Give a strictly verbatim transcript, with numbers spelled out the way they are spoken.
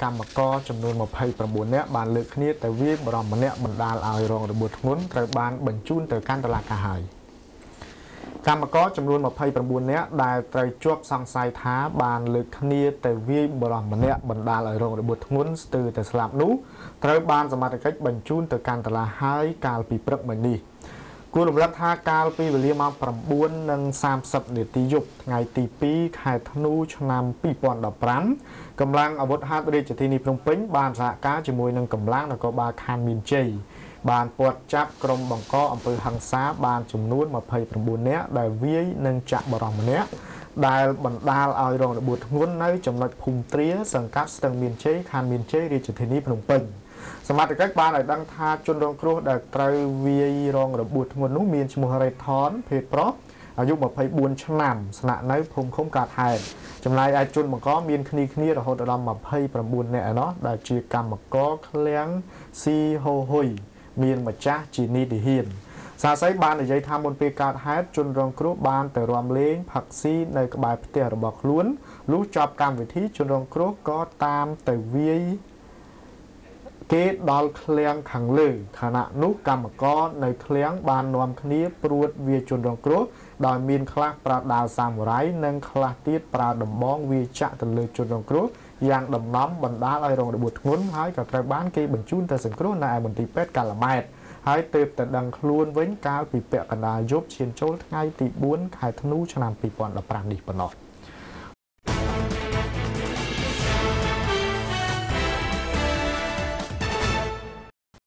កម្មករចំនួនម្ភៃប្រាំបួននាក់បានលើកគ្នាទៅវាយបរមម្នាក់បណ្ដាលឲ្យរងរបួសធ្ងន់ត្រូវបានបញ្ជូនទៅកាន់តុលាការហើយកម្មករចំនួនម្ភៃប្រាំបួននាក់ដែលត្រូវជាប់សង្ស័យថាបានលើកគ្នាទៅវាយបរមម្នាក់បណ្ដាលឲ្យរងរបួសធ្ងន់ស្ទើរតែស្លាប់នោះត្រូវបានសមត្ថកិច្ចបញ្ជូនទៅកាន់តុលាហើយកាលពីព្រឹកមិញនេះគួររំលឹកថាកាលពីវេលាម៉ោងប្រាំបួននិងសាមសិបនាទីយប់ថ្ងៃទីពីរខែធ្នូឆ្នាំពីរពាន់ដប់ប្រាំកម្លាំងអាវុធហត្ថរាជធានីភ្នំពេញបានសហការជាមួយនឹងកម្លាំងនគរបាលខណ្ឌមានជ័យបានពាត់ចាប់ក្រុមបង្កអំពើហិង្សាបានចំនួនម្ភៃប្រាំបួននាក់ដែលវាយនិងចាក់បរិសម្នាក់ដែលបណ្ដាលឲ្យរងរបួសធ្ងន់នៅចំណុចភូមិត្រាសង្កាត់ស្ទឹងមានជ័យខណ្ឌមានជ័យរាជធានីភ្នំពេញសមត្ថកិច្ចបានឲ្យដឹងថាជនរងគ្រោះដែលត្រូវវាយរងរបួសធ្ងន់នោះមានឈ្មោះរ៉េថនភេទប្រុសអាយុម្ភៃបួនឆ្នាំស្នាក់នៅភូមិឃុំកាត់ហែតចំណែកឯជនបង្កមានគ្នាគ្នារហូតដល់ម្ភៃប្រាំបួននាក់ឯណោះដែលជាកម្មករឃ្លាំងស៊ីហូហ៊ុយមានម្ចាស់ជានីតិហ៊ានសាស័យបាននិយាយថាមុនពេលកើតហេតុជនរងគ្រោះបានទៅរាំលេងផឹកស៊ីនៅក្បែរផ្ទះរបស់ខ្លួនលុះចប់កម្មវិធីជនរងគ្រោះក៏តាមទៅវាយគេដល់ឃ្លាំងខាងលើខណៈនោះកម្មករនៅឃ្លាំងបាននាំគ្នាព្រួតវាជនរងគ្រោះដោយមានខ្លះប្រើដាវសាមរ៉ៃនិងខ្លះទៀតប្រើដំបងវាចាក់ទៅលើជនរងគ្រោះយ៉ាងដំណំបណ្ដាលឲ្យរងរបួសធ្ងន់ហើយក៏ត្រូវបានគេបញ្ជូនទៅសង្គ្រោះនៅឯមន្ទីរពេទ្យកាឡាម៉ែតហើយទើបតែដឹងខ្លួនវិញកាលពីពាក់កណ្ដាលយប់ឈានចូលថ្ងៃទីបួនខែធ្នូឆ្នាំពីរពាន់ដប់ប្រាំនេះប៉ុណ្ណោះ